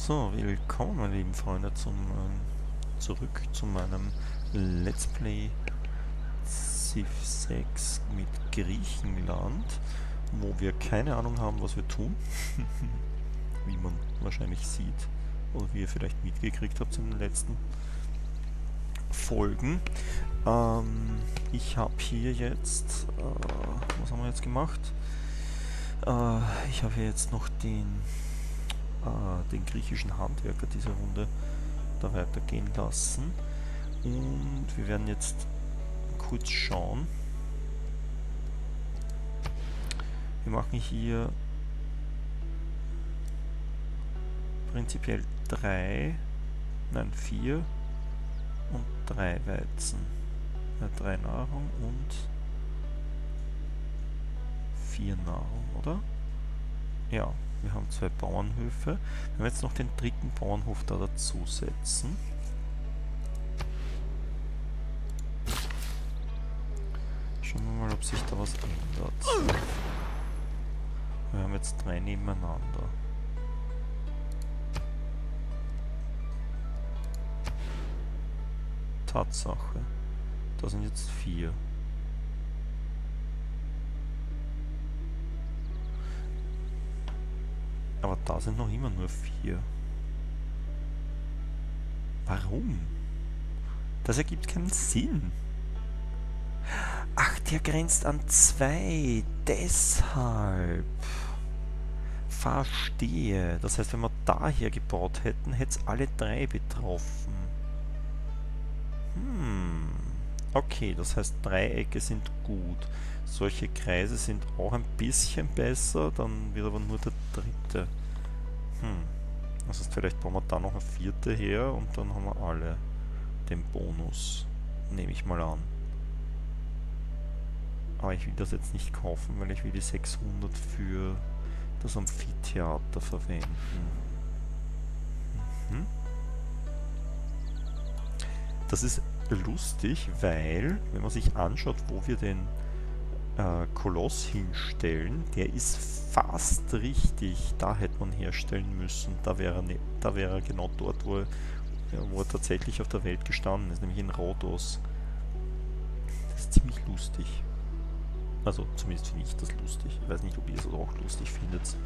So, willkommen meine lieben Freunde zurück zu meinem Let's Play Civ 6 mit Griechenland, wo wir keine Ahnung haben, was wir tun, wie man wahrscheinlich sieht oder wie ihr vielleicht mitgekriegt habt in den letzten Folgen. Ich habe hier jetzt, was haben wir jetzt gemacht? Ich habe hier jetzt noch den griechischen Handwerker diese Runde da weitergehen lassen. Und wir werden jetzt kurz schauen. Wir machen hier prinzipiell 4 und 3 Weizen. 3 Nahrung und 4 Nahrung, oder? Ja. Wir haben 2 Bauernhöfe. Wir werden jetzt noch den dritten Bauernhof da dazu setzen. Schauen wir mal, ob sich da was ändert. Wir haben jetzt 3 nebeneinander. Tatsache. Da sind jetzt 4. Aber da sind noch immer nur 4. Warum? Das ergibt keinen Sinn. Ach, der grenzt an 2. Deshalb. Verstehe. Das heißt, wenn wir daher gebaut hätten, hätte es alle 3 betroffen. Okay, das heißt, Dreiecke sind gut. Solche Kreise sind auch ein bisschen besser, dann wird aber nur der dritte. Das heißt, vielleicht bauen wir da noch eine 4. her und dann haben wir alle den Bonus. Nehme ich mal an. Aber ich will das jetzt nicht kaufen, weil ich will die 600 für das Amphitheater verwenden. Das ist lustig, weil, wenn man sich anschaut, wo wir den Koloss hinstellen, der ist fast richtig. Da hätte man herstellen müssen. Da wäre er genau dort, wo er tatsächlich auf der Welt gestanden ist, nämlich in Rhodos. Das ist ziemlich lustig. Also zumindest finde ich das lustig. Ich weiß nicht, ob ihr es auch lustig findet.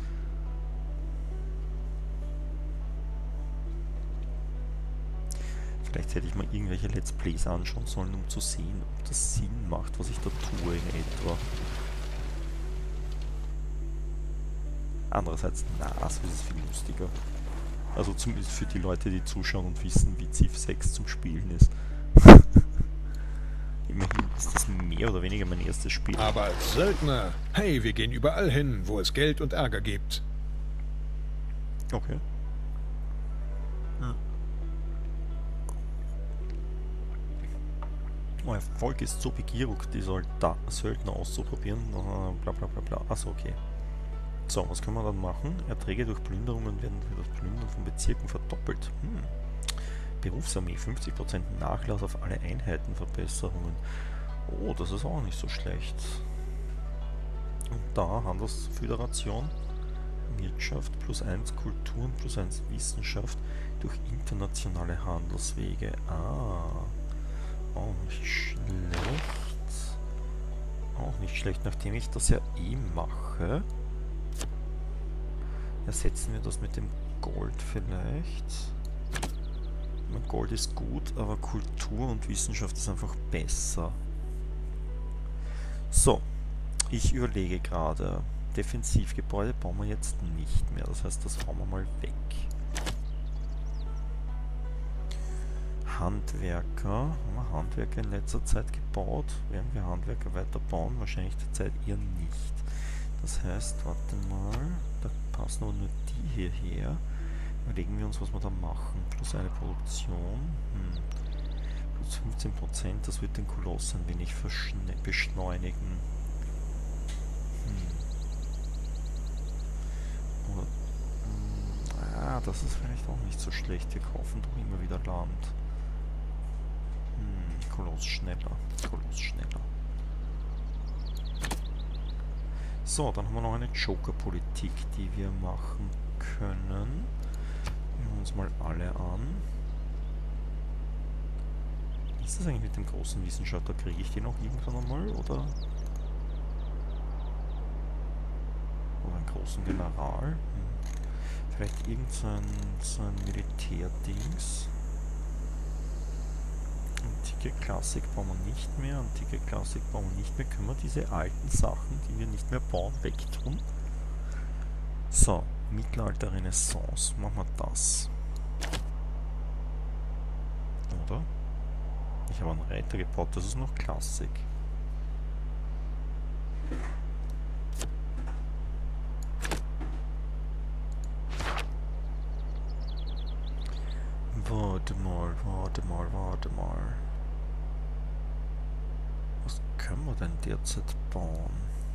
Vielleicht hätte ich mal irgendwelche Let's Plays anschauen sollen, um zu sehen, ob das Sinn macht, was ich da tue in etwa. Andererseits, na, so ist es viel lustiger. Also zumindest für die Leute, die zuschauen und wissen, wie Civ 6 zum Spielen ist. Immerhin ist das mehr oder weniger mein erstes Spiel. Aber als Söldner, hey, wir gehen überall hin, wo es Geld und Ärger gibt. Okay. Mein Volk ist so begierig, die Söldner auszuprobieren. Bla bla bla bla. Achso, okay. So, was können wir dann machen? Erträge durch Plünderungen werden durch das Plündern von Bezirken verdoppelt. Berufsarmee, 50% Nachlass auf alle Einheiten, Verbesserungen. Oh, das ist auch nicht so schlecht. Und da Handelsföderation, Wirtschaft +1, Kulturen +1, Wissenschaft durch internationale Handelswege. Auch nicht schlecht. Auch nicht schlecht, nachdem ich das ja eh mache. Ersetzen wir das mit dem Gold vielleicht. Mein Gold ist gut, aber Kultur und Wissenschaft ist einfach besser. So, ich überlege gerade. Defensivgebäude bauen wir jetzt nicht mehr. Das heißt, das hauen wir mal weg. Handwerker. Haben wir Handwerker in letzter Zeit gebaut? Werden wir Handwerker weiter bauen? Wahrscheinlich derzeit eher nicht. Das heißt, warte mal, da passen aber nur die hierher. Überlegen wir uns, was wir da machen. Plus eine Produktion. Plus 15%, das wird den Koloss ein wenig beschleunigen. Oder, das ist vielleicht auch nicht so schlecht. Wir kaufen doch immer wieder Land. Koloss schneller. Koloss schneller. So, dann haben wir noch eine Joker-Politik, die wir machen können. Schauen wir uns mal alle an. Wie ist das eigentlich mit dem großen Wissenschaftler? Kriege ich den noch irgendwann einmal, oder? Oder einen großen General? Vielleicht irgend so ein Militärdings. Antike Klassik bauen wir nicht mehr. Antike Klassik bauen wir nicht mehr. Können wir diese alten Sachen, die wir nicht mehr bauen, wegtun? So, Mittelalter, Renaissance. Machen wir das. Oder? Ich habe einen Reiter gebaut, das ist noch Klassik. Warte mal. Was können wir denn derzeit bauen?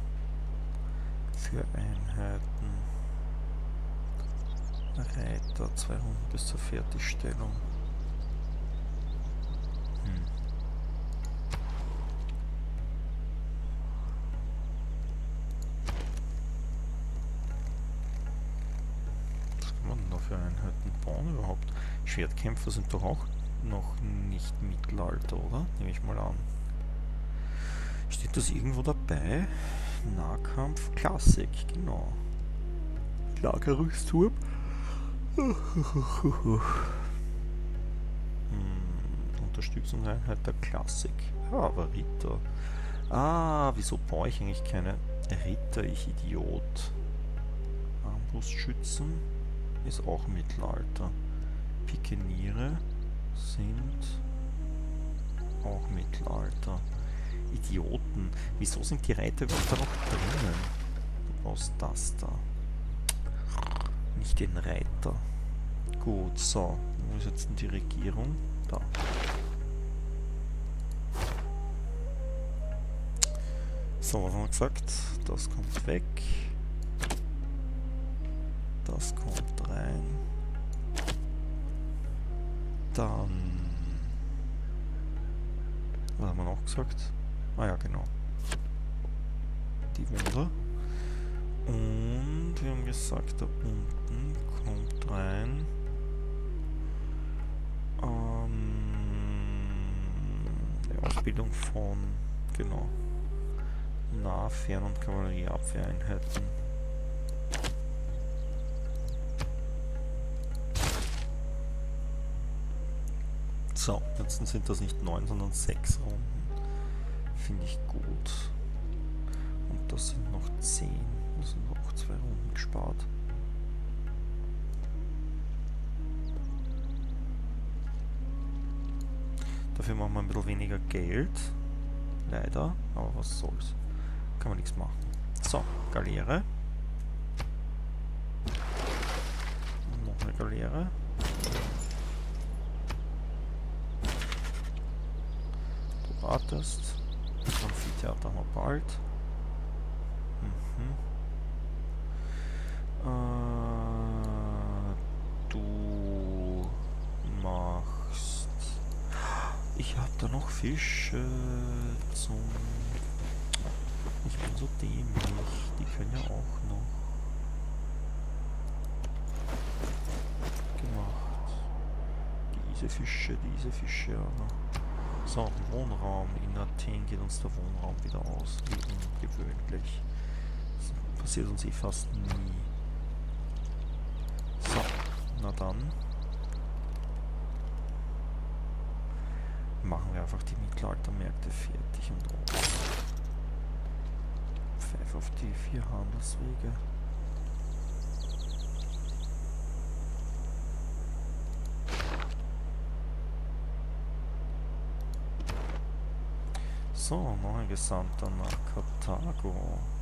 Für Einheiten. Reiter, 2 Runden bis zur Fertigstellung. Was kann man denn da für Einheiten bauen überhaupt? Schwertkämpfer sind doch auch noch nicht Mittelalter, oder? Nehme ich mal an. Steht das irgendwo dabei? Nahkampf, Klassik, genau. Lagerungsturm. Unterstützungseinheit der Klassik. Ja, aber Ritter. Ah, wieso baue ich eigentlich keine Ritter, ich Idiot? Armbrustschützen ist auch Mittelalter. Pikeniere sind auch Mittelalter. Idioten. Wieso sind die Reiter überhaupt da noch drinnen? Du brauchst das da. Nicht den Reiter. Gut, so. Wo ist jetzt denn die Regierung? Da. So, was haben wir gesagt? Das kommt weg. Das kommt rein. Dann... Was haben wir noch gesagt? Ah ja, genau. Die Wunder. Und wir haben gesagt, da unten kommt rein die Ausbildung von, genau, Nah-, Fern- und Kavallerieabwehreinheiten. So, jetzt sind das nicht 9, sondern 6 Runden. Finde ich gut. Und das sind noch 10. Das sind noch 2 Runden gespart. Dafür machen wir ein bisschen weniger Geld. Leider, aber was soll's. Kann man nichts machen. So, Galeere. Noch eine Galeere. Du wartest. Amphitheater haben wir bald. Du machst... Ich hab da noch Fische zum... Ich bin so dämlich. Die können ja auch noch... gemacht. Diese Fische ja noch. So, Wohnraum. In Athen geht uns der Wohnraum wieder aus. Wie ungewöhnlich. Das passiert uns eh fast nie. So, na dann. Machen wir einfach die Mittelaltermärkte fertig und aus. 5 auf die 4 Handelswege. So, noch ein Gesandter nach Karthago.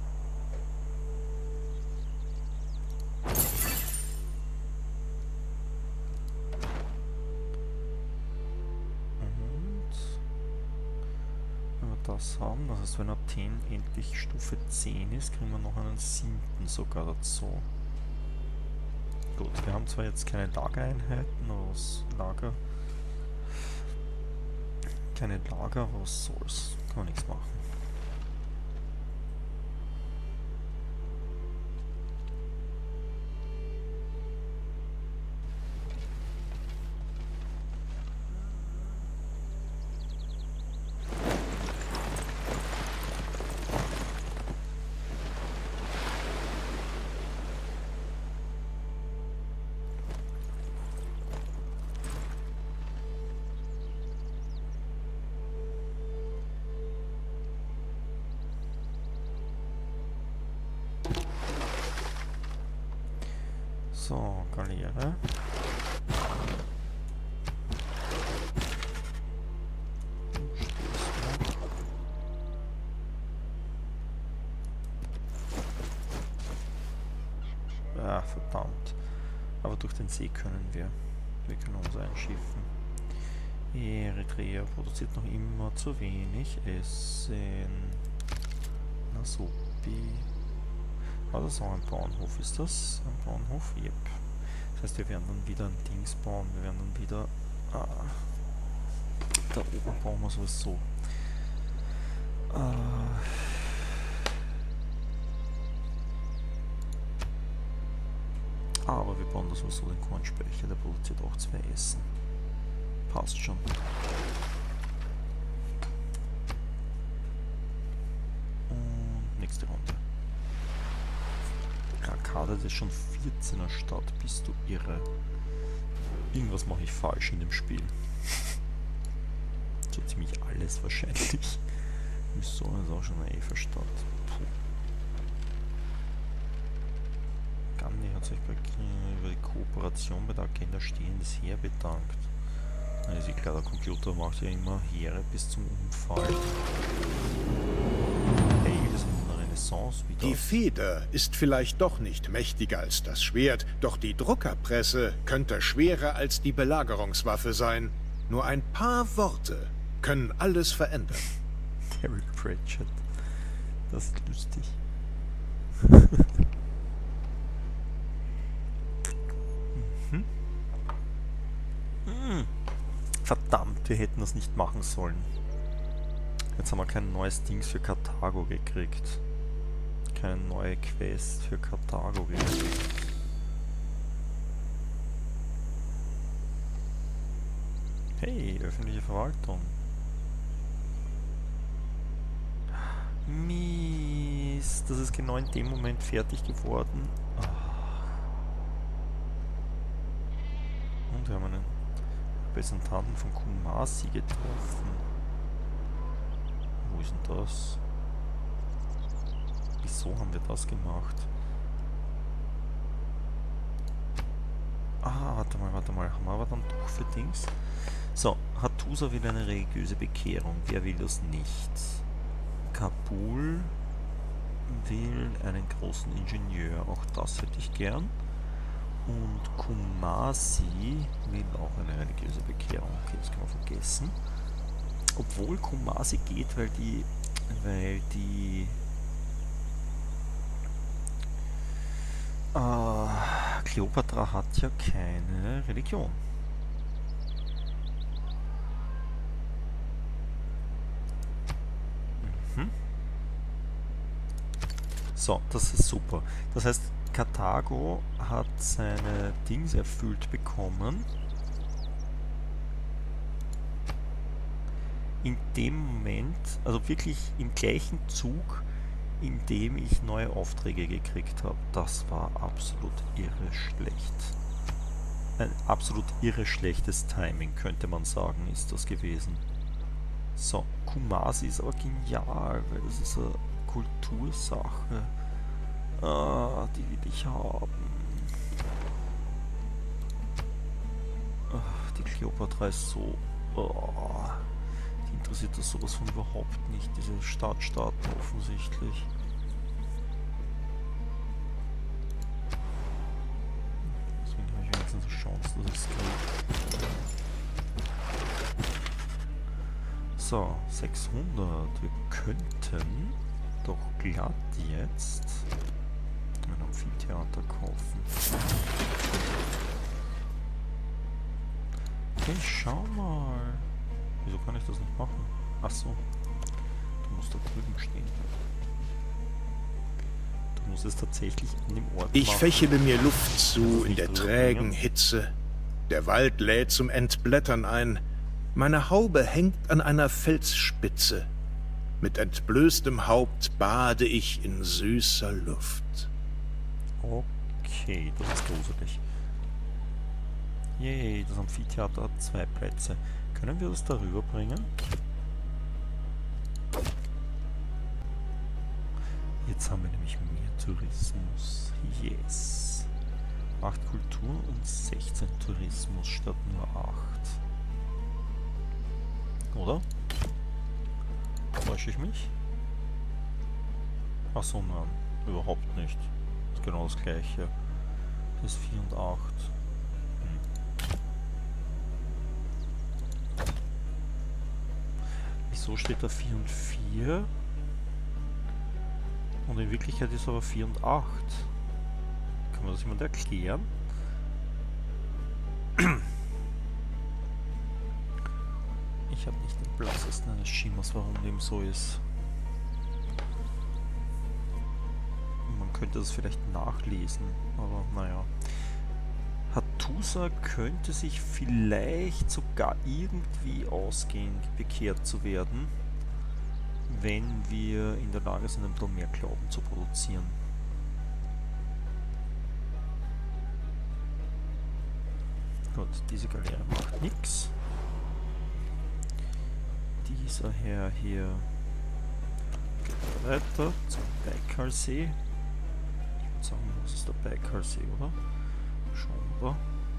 Das haben. Das heißt, wenn Athen endlich Stufe 10 ist, kriegen wir noch einen 7. sogar dazu. Gut, wir haben zwar jetzt keine Lagereinheiten, aus Lager. Keine Lager, was soll's. Kann man nichts machen. So, Galeere. Ah, verdammt. Aber durch den See können wir. Wir können uns einschiffen. Eritrea produziert noch immer zu wenig Essen. Nasupi. War das auch ein Bauernhof? Ist das ein Bauernhof? Yep. Das heißt, wir werden dann wieder ein Dings bauen. Wir werden dann wieder... da oben bauen wir sowieso. Aber wir bauen da sowieso den Kornspeicher. Der produziert auch 2 Essen. Passt schon. Und nächste Runde. Rakade, das ist schon 14er Stadt. Bist du irre? Irgendwas mache ich falsch in dem Spiel. So ziemlich alles wahrscheinlich. Wieso ist auch schon eine Eva-Stadt? Gandhi hat sich über die Kooperation bei der Agenda Stehendes Heer bedankt. Also ich glaube, der Computer macht ja immer Heere bis zum Umfall. Hey, wir sind in der Renaissance wieder. Die Feder ist vielleicht doch nicht mächtiger als das Schwert, doch die Druckerpresse könnte schwerer als die Belagerungswaffe sein. Nur ein paar Worte können alles verändern. Terry Pratchett. Das ist lustig. Verdammt, wir hätten das nicht machen sollen. Jetzt haben wir kein neues Dings für Karthago gekriegt. Keine neue Quest für Karthago gekriegt. Hey, öffentliche Verwaltung. Mist, das ist genau in dem Moment fertig geworden. Und wir haben einen Repräsentanten von Kumasi getroffen. Wo ist denn das? Wieso haben wir das gemacht? Warte mal. Haben wir aber dann doch für Dings? So, Hattusa will eine religiöse Bekehrung. Wer will das nicht? Kabul will einen großen Ingenieur. Auch das hätte ich gern. Und Kumasi will auch eine religiöse Bekehrung. Okay, das kann man vergessen. Obwohl Kumasi geht, weil die Kleopatra hat ja keine Religion. So, das ist super. Das heißt, Karthago hat seine Dings erfüllt bekommen. In dem Moment, also wirklich im gleichen Zug, in dem ich neue Aufträge gekriegt habe. Das war absolut irre schlecht. Ein absolut irre schlechtes Timing, könnte man sagen, ist das gewesen. So, Kumasi ist aber genial, weil das ist eine Kultursache. Die will ich haben. Die Kleopatra ist so... die interessiert das sowas von überhaupt nicht, diese Stadtstaaten offensichtlich. Deswegen habe ich wenigstens eine Chance, dass ich es kriege. So, 600. Wir könnten doch glatt jetzt ein Amphitheater kaufen. Hey, schau mal. Wieso kann ich das nicht machen? Ach so. Du musst da drüben stehen. Du musst es tatsächlich an dem Ort Ich machen. fächele mir Luft zu in der drüber trägen bringen. Hitze. Der Wald lädt zum Entblättern ein. Meine Haube hängt an einer Felsspitze. Mit entblößtem Haupt bade ich in süßer Luft. Okay, das ist gruselig. Yay, das Amphitheater hat 2 Plätze. Können wir das darüber bringen? Jetzt haben wir nämlich mehr Tourismus. Yes. 8 Kultur und 16 Tourismus statt nur 8. Oder? Täusche ich mich? Achso, nein. Überhaupt nicht. Das ist genau das gleiche. Das ist 4 und 8. Wieso steht da 4 und 4? Und in Wirklichkeit ist aber 4 und 8. Kann man das jemand erklären? Ich habe nicht den blassesten eines Schimmers, warum dem so ist. Man könnte das vielleicht nachlesen, aber naja. Hattusa könnte sich vielleicht sogar irgendwie ausgehen, bekehrt zu werden, wenn wir in der Lage sind, ein bisschen mehr Glauben zu produzieren. Gut, diese Galeere macht nichts. Dieser Herr hier geht weiter zum Baikalsee. Ich würde sagen, das ist der Baikalsee, oder? Schauen wir.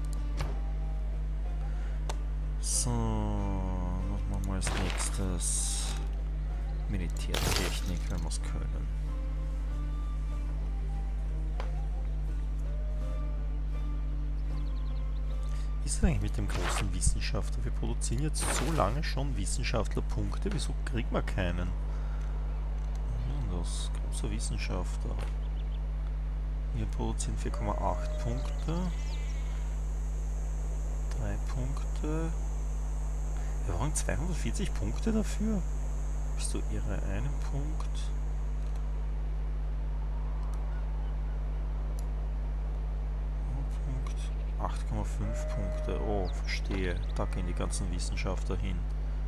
So, was machen wir als nächstes? Militärtechnik, wenn wir es können. Ist es eigentlich mit dem großen Wissenschaftler? Wir produzieren jetzt so lange schon Wissenschaftlerpunkte. Wieso kriegen wir keinen? Das großer Wissenschaftler. Wir produzieren 4,8 Punkte. 3 Punkte. Wir brauchen 240 Punkte dafür. Bist du irre? Einen Punkt. Punkt. 8,5 Punkte. Oh, verstehe. Da gehen die ganzen Wissenschaftler hin.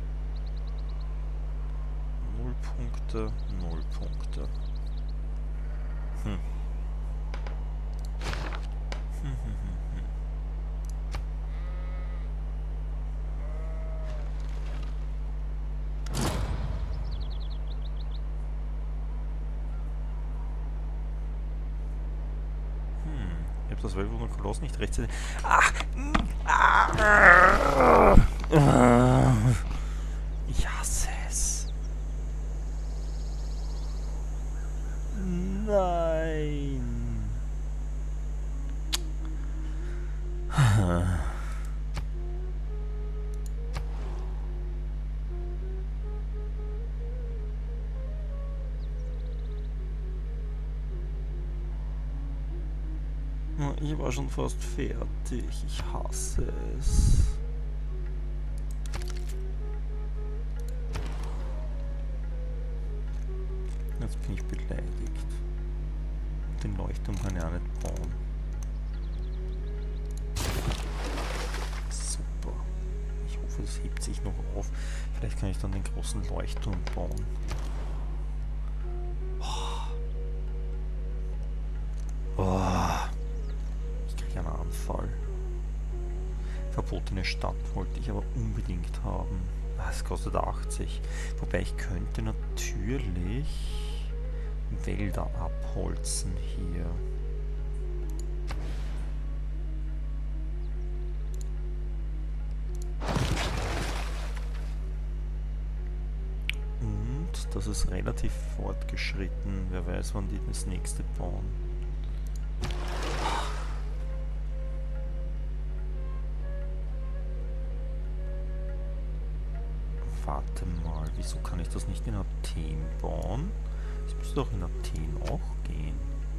0 Punkte, 0 Punkte. Ich habe das Weltwunder-Koloss nicht rechtzeitig. Ich hasse es. Nein. Ich war schon fast fertig. Ich hasse es. Jetzt bin ich beleidigt. Den Leuchtturm kann ich auch nicht bauen. Super. Ich hoffe, es hebt sich noch auf. Vielleicht kann ich dann den großen Leuchtturm bauen. Anfall. Verbotene Stadt wollte ich aber unbedingt haben. Es kostet 80. Wobei ich könnte natürlich Wälder abholzen hier. Und das ist relativ fortgeschritten. Wer weiß, wann die das nächste bauen. Warte mal, wieso kann ich das nicht in Athen bauen? Das müsste doch in Athen auch gehen.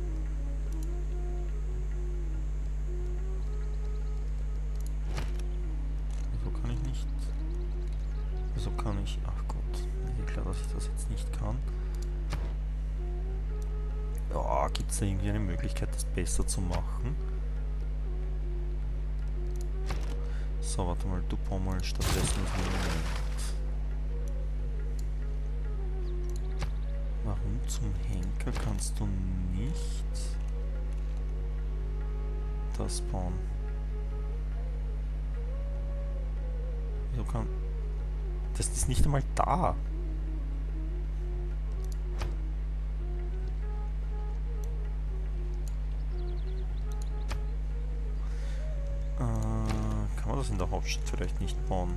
Wieso kann ich nicht... Wieso kann ich... Ach Gott, ist ja klar, dass ich das jetzt nicht kann. Ja, gibt es da irgendwie eine Möglichkeit, das besser zu machen? So, warte mal, du bau mal stattdessen das Monument. Warum zum Henker kannst du nicht das bauen? Wieso kann... Das ist nicht einmal da. das in der Hauptstadt vielleicht nicht bauen.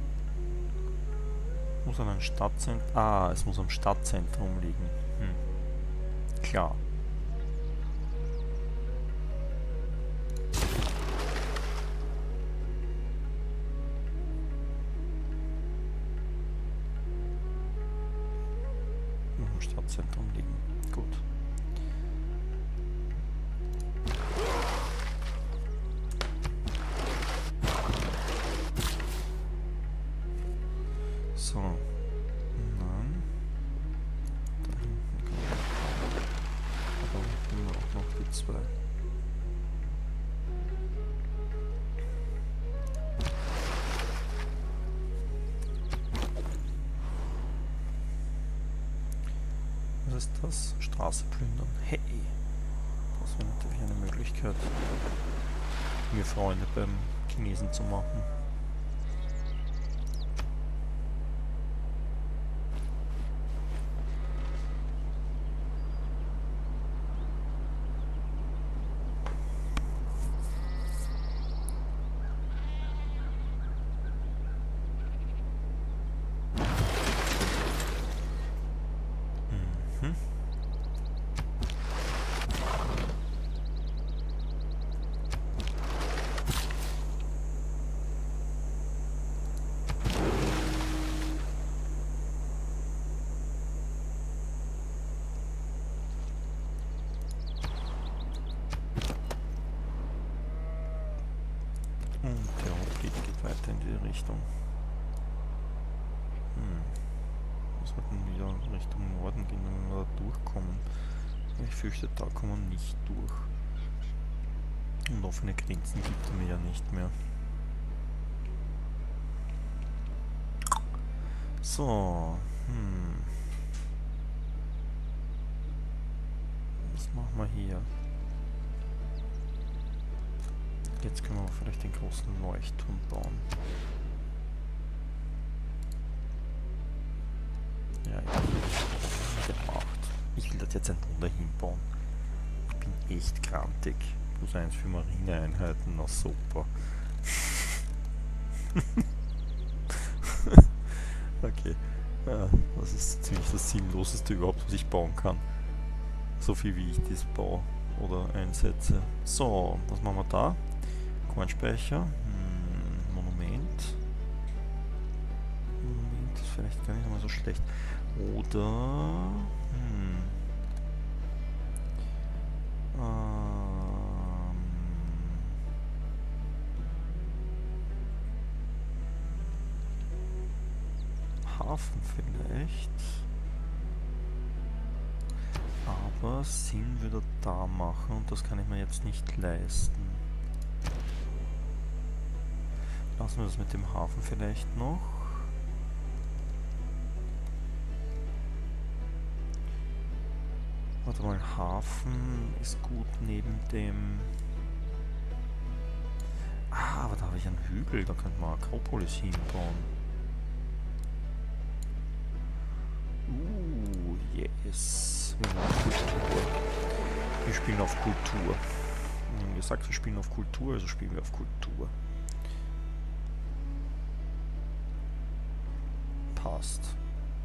Muss an ein Stadtzentrum... Ah, es muss am Stadtzentrum liegen. Klar. Muss am Stadtzentrum liegen. Gut. So. Nein. Da hinten kann man. Aber unten auch noch die zwei. Was ist das? Straße plündern. Hey! Das wäre natürlich eine Möglichkeit, mir Freunde beim Chinesen zu machen. Und der Hauptweg geht weiter in die Richtung. Wir sollten wieder Richtung Norden gehen, wenn wir da durchkommen. Ich fürchte, da kommen wir nicht durch. Und offene Grenzen gibt es mir ja nicht mehr. So. Was machen wir hier? Jetzt können wir vielleicht den großen Leuchtturm bauen. Ja, gemacht. Ich will das jetzt ein Wunder hinbauen. Ich bin echt grantig. +1 für Marineeinheiten, na super. Okay. Ja, das ist ziemlich das Sinnloseste überhaupt, was ich bauen kann. So viel wie ich das baue oder einsetze. So, was machen wir da? Kornspeicher, Monument. Monument ist vielleicht gar nicht mal so schlecht. Oder Hafen vielleicht. Aber Sinn würde da machen und das kann ich mir jetzt nicht leisten. Lassen wir das mit dem Hafen vielleicht noch. Warte mal, Hafen ist gut neben dem... Ah, aber da habe ich einen Hügel, da könnte man Akropolis hinbauen. Yes. Wir spielen auf Kultur. Wir haben gesagt, wir spielen auf Kultur, also spielen wir auf Kultur. Passt.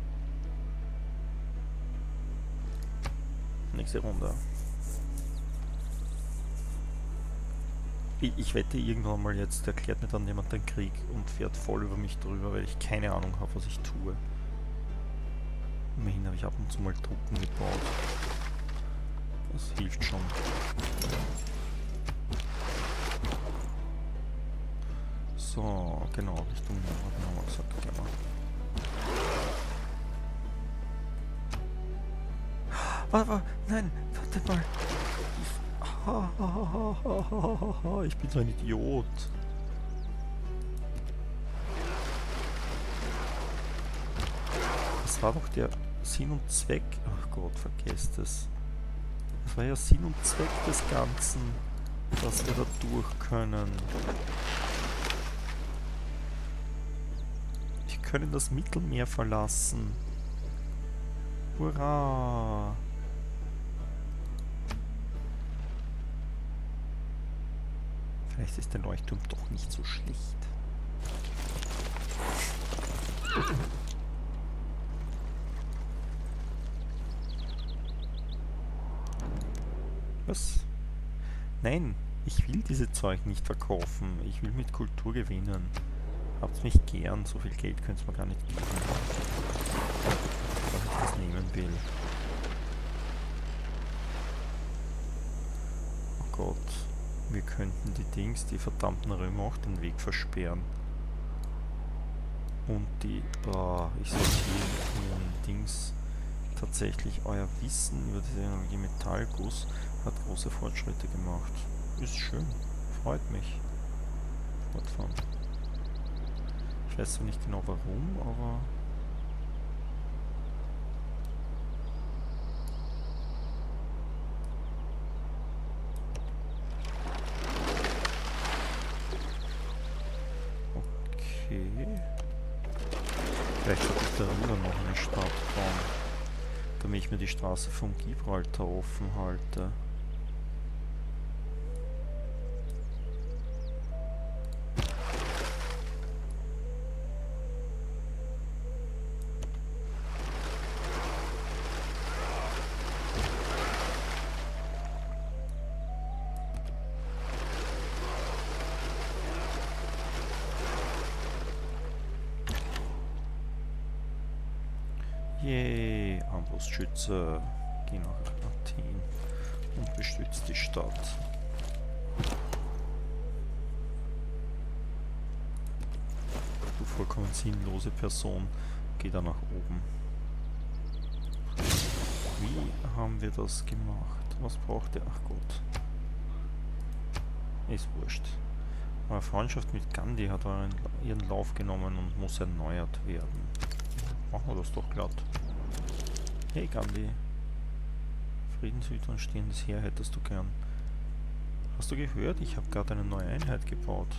Nächste Runde. Ich wette, irgendwann mal jetzt erklärt mir dann jemand den Krieg und fährt voll über mich drüber, weil ich keine Ahnung habe, was ich tue. Immerhin habe ich ab und zu mal Truppen gebaut. Das hilft schon. So, genau, Richtung Norden haben wir gesagt, genau. Warte, nein, warte mal. Ich bin so ein Idiot. Das war doch der Sinn und Zweck. Ach Gott, vergesst es. Das war ja Sinn und Zweck des Ganzen, dass wir da durch können. Wir können das Mittelmeer verlassen. Hurra! Vielleicht ist der Leuchtturm doch nicht so schlecht. Was? Nein, ich will diese Zeug nicht verkaufen. Ich will mit Kultur gewinnen. Habt's mich gern, so viel Geld könnt's mir gar nicht geben. Dass ich das nehmen will. Oh Gott. Wir könnten die verdammten Römer auch den Weg versperren. Und ich soll hier in ihren Dings tatsächlich euer Wissen über diese Technologie Metallguss hat große Fortschritte gemacht. Ist schön. Freut mich. Fortfahren. Ich weiß zwar nicht genau warum, aber... Okay. Vielleicht sollte ich darüber noch eine Stadt bauen, damit ich mir die Straße von Gibraltar offen halte. Yay, Armbrustschütze. Geh nach Athen und bestützt die Stadt. Du vollkommen sinnlose Person, geh da nach oben. Wie haben wir das gemacht? Was braucht ihr? Ach Gott. Ist wurscht. Eure Freundschaft mit Gandhi hat ihren Lauf genommen und muss erneuert werden. Machen wir das doch glatt. Hey Gandhi. Friedenshüter und stehendes Heer hättest du gern. Hast du gehört? Ich habe gerade eine neue Einheit gebaut.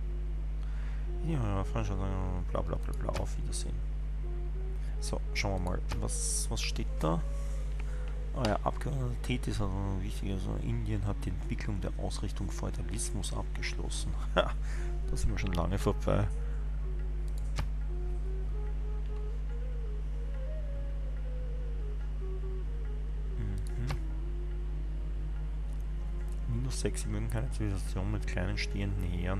Ja, Freundschaft, bla bla bla bla, auf Wiedersehen. So, schauen wir mal, was steht da? Ja, Abgeordneter Thetis hat eine wichtige, also Indien hat die Entwicklung der Ausrichtung Feudalismus abgeschlossen. Ha, da sind wir schon lange vorbei. Minus 6, sie mögen keine Zivilisation mit kleinen stehenden Heeren.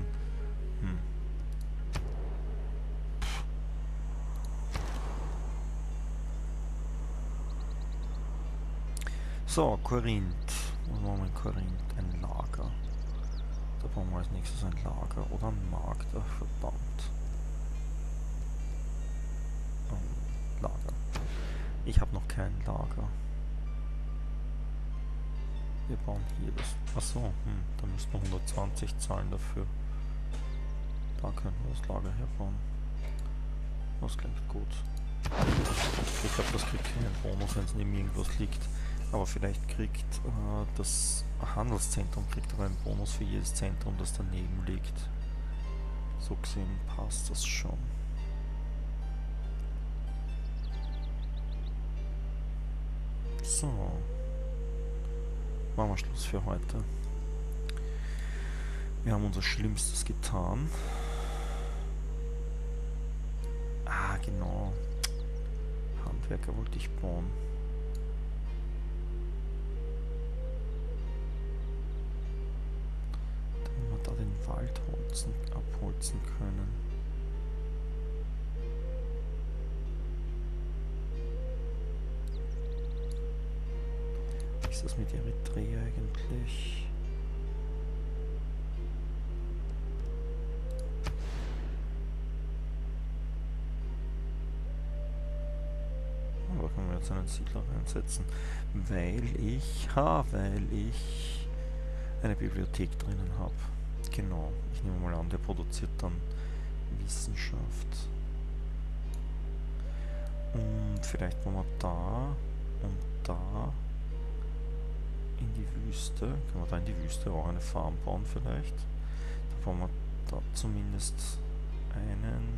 So, Korinth. Was machen wir in Korinth? Ein Lager. Da brauchen wir als nächstes ein Lager oder ein Markt. Ach, verdammt. Oh, Lager. Ich habe noch kein Lager. Wir bauen hier das. Achso, da müssen wir 120 zahlen dafür. Da können wir das Lager herbauen. Das klingt gut. Ich glaube, das kriegt keinen Bonus, wenn es neben irgendwas liegt. Aber vielleicht kriegt das Handelszentrum kriegt aber einen Bonus für jedes Zentrum, das daneben liegt. So gesehen passt das schon. So. Machen wir Schluss für heute. Wir haben unser Schlimmstes getan. Ah, genau. Handwerker wollte ich bauen. Damit wir da den Wald abholzen können. Wie ist das mit Eritrea eigentlich? Da können wir jetzt einen Siedler reinsetzen, weil ich eine Bibliothek drinnen habe. Genau, ich nehme mal an, der produziert dann Wissenschaft. Und vielleicht wollen wir da und da in die Wüste. Können wir da in die Wüste auch eine Farm bauen vielleicht? Da bauen wir da zumindest einen.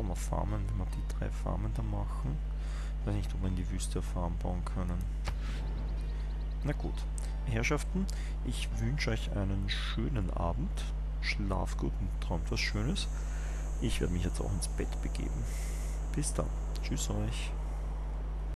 kann man farmen, wenn wir die 3 Farmen da machen. Ich weiß nicht, ob wir in die Wüste eine Farm bauen können. Na gut. Herrschaften, ich wünsche euch einen schönen Abend. Schlaft gut und träumt was Schönes. Ich werde mich jetzt auch ins Bett begeben. Bis dann. Tschüss euch.